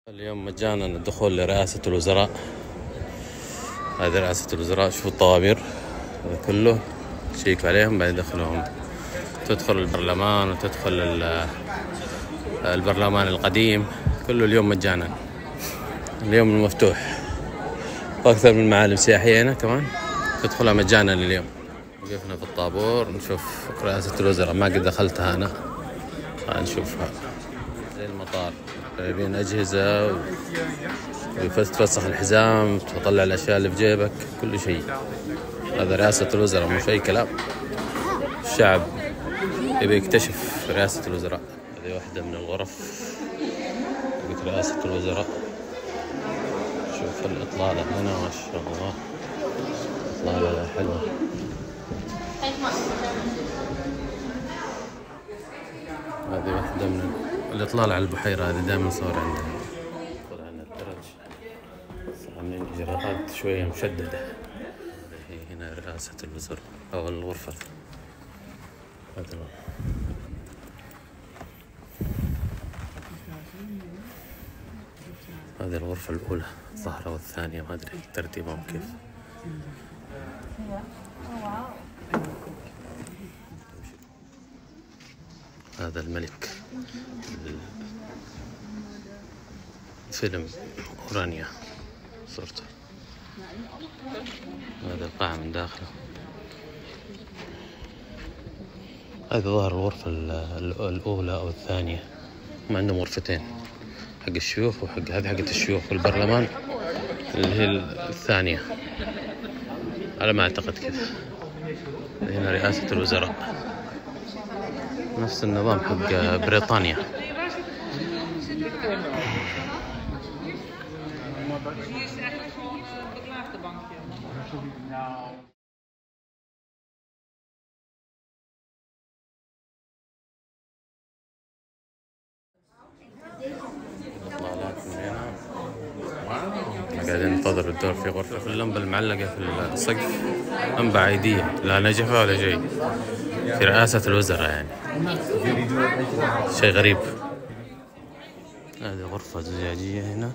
اليوم مجانا الدخول لرئاسة الوزراء. هذه رئاسة الوزراء، شوفوا الطوابير هذا كله، تشيك عليهم بعد يدخلوهم. تدخل البرلمان وتدخل البرلمان القديم، كله اليوم مجانا، اليوم المفتوح، وأكثر من معالم سياحية هنا كمان تدخلها مجانا اليوم. وقفنا في الطابور نشوف رئاسة الوزراء، ما قد دخلتها أنا، نشوفها زي المطار، جايبين أجهزة وتفسخ الحزام، تطلع الأشياء اللي في جيبك، كل شيء. هذا رئاسة الوزراء، مش أي كلام. الشعب يبي يكتشف رئاسة الوزراء. هذه واحدة من الغرف حقت رئاسة الوزراء. شوف الإطلالة هنا، ما شاء الله، إطلالة حلوة. هذه واحدة من الإطلالة على البحيرة، هذه دائما صور عندنا. طلعنا الدرج، عاملين إجراءات شوية مشددة. هنا رئاسة الوزراء أو الغرفة. هذه الغرفة الأولى، الظاهرة، والثانية ما أدري ترتيبهم كيف. هذا الملك، فيلم أورانيا صورته. هذا القاعة من داخله. هذا ظهر الغرفة الأولى أو الثانية، هم عندهم غرفتين، حق الشيوخ وحق هذه حقت الشيوخ، والبرلمان اللي هي الثانية على ما أعتقد كذا. هنا رئاسة الوزراء، نفس النظام حق بريطانيا. الإطلالات من هنا، قاعدين ننتظر الدور في غرفة. في اللمبة المعلقة في السقف لمبة عادية، لا نجفة ولا شيء، في رئاسة الوزراء يعني، شيء غريب. هذه غرفة زجاجية هنا،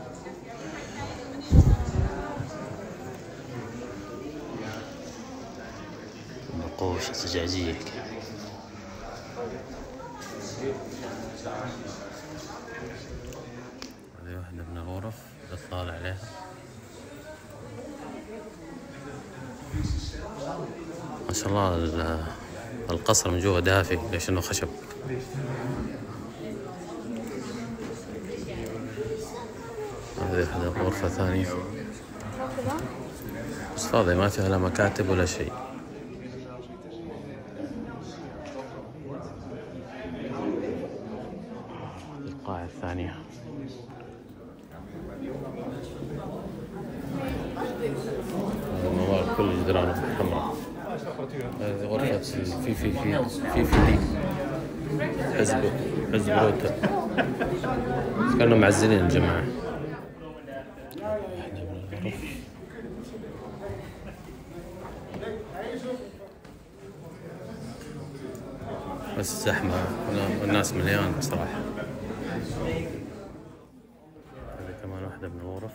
نقوش زجاجية. هذه واحدة من الغرف اطلع عليها. ما شاء الله القصر من جوا دافي، ليش انه خشب. هذه غرفة ثانية بس فاضية، ما فيها لا مكاتب ولا شيء. القاعة الثانية. الممر كل جدرانه حمراء. هذه غرفة في حزب روتا، كانوا معزلين الجماعة. واحدة من الغرف. بس زحمة والناس مليان بصراحة. هذه كمان واحدة من الغرف.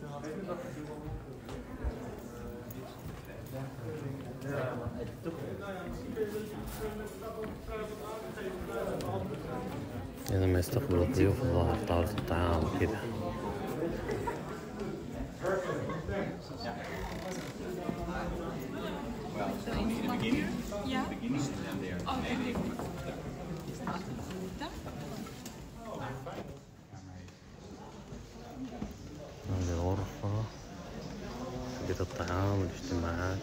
إذا ما يستقبل الضيوف، الظاهر طاولة الطعام وكذا. هذه الغرفة حقت الطعام والاجتماعات،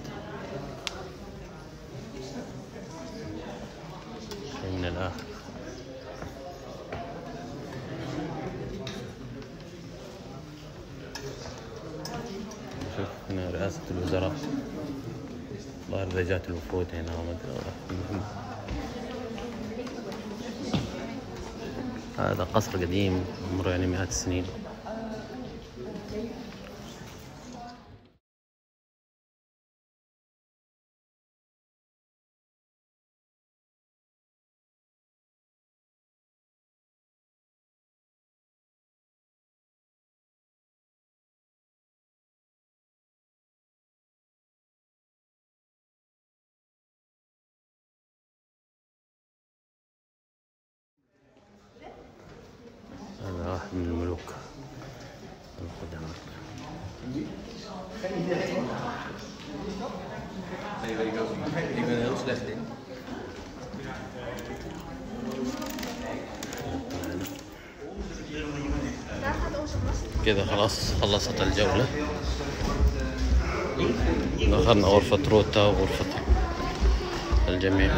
شيء من الآخر. شوف هنا رئاسة الوزراء، ظاهر إذا جات الوفود هنا وما أدري. هذا قصر قديم عمره يعني مئات السنين. سوق الخضار. كذا خلاص خلصت الجولة. دخلنا غرفة روتا وغرفة الجميع.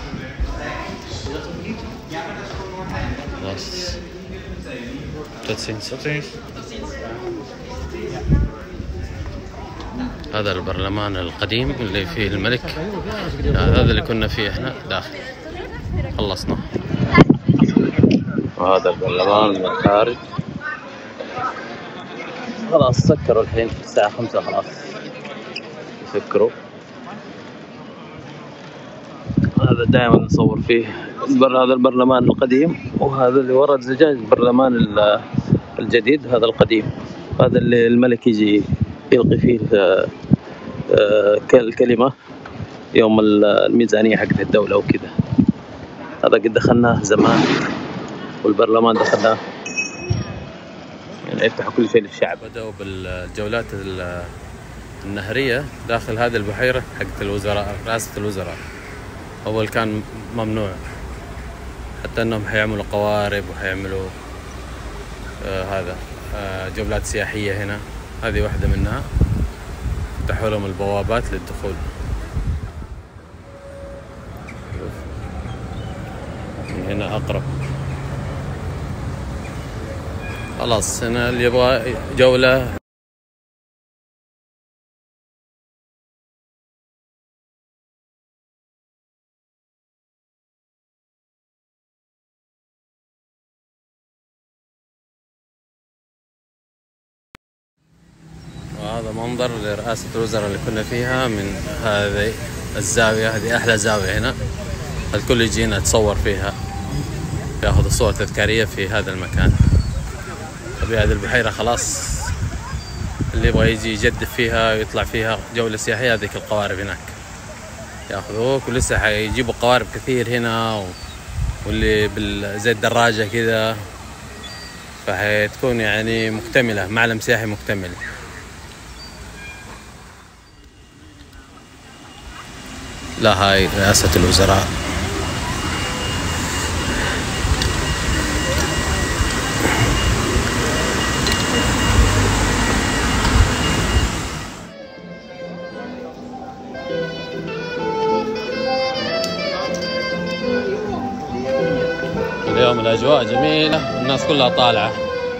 خلاص هذا البرلمان القديم اللي فيه الملك، هذا اللي كنا فيه احنا داخل. خلصنا. وهذا البرلمان من الخارج. خلاص سكروا الحين الساعة 5 خلاص يسكروا. هذا دائما نصور فيه هذا البرلمان القديم، وهذا اللي ورا الزجاج البرلمان الجديد. هذا القديم، هذا اللي الملك يجي يلقي فيه الكلمة يوم الميزانية حقت الدولة وكذا. هذا قد دخلناه زمان، والبرلمان دخلناه يعني يفتحوا كل شيء للشعب. بدأوا بالجولات النهرية داخل هذه البحيرة حقت الوزراء، رئاسة الوزراء. أول كان ممنوع، حتى أنهم حيعملوا قوارب وحيعملوا هذا جولات سياحية هنا. هذه واحدة منها، فتحوا لهم البوابات للدخول. من هنا أقرب. خلاص هنا اللي يبغى جولة وهذا منظر لرئاسة الوزراء اللي كنا فيها من هذه الزاوية. هذه أحلى زاوية هنا، الكل يجينا يتصور فيها، ياخذ الصور تذكارية في هذا المكان. طبيعة هذه البحيرة خلاص، اللي يبغى يجي يجدف فيها ويطلع فيها جولة سياحية هذيك القوارب هناك ياخذوك. ولسه حيجيبوا قوارب كثير هنا واللي زي الدراجة كذا، فحتكون يعني مكتملة، معلم سياحي مكتمل. لا هاي رئاسة الوزراء. اليوم الأجواء جميلة والناس كلها طالعة.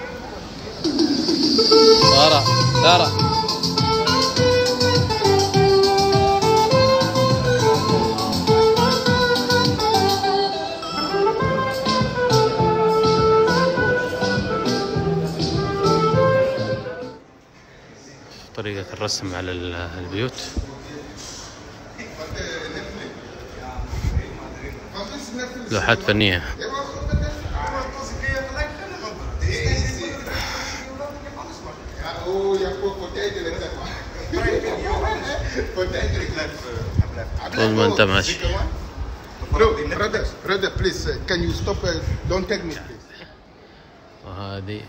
سارة طريقة الرسم على البيوت. لوحات فنية. طول ما انت ماشي. وهذه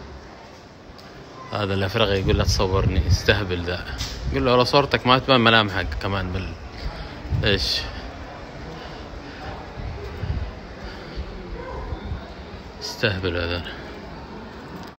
هذا الأفرغي يقول له تصورني، استهبل ذا. يقول له صورتك ما تبان ملامحك كمان ايش استهبل هذا.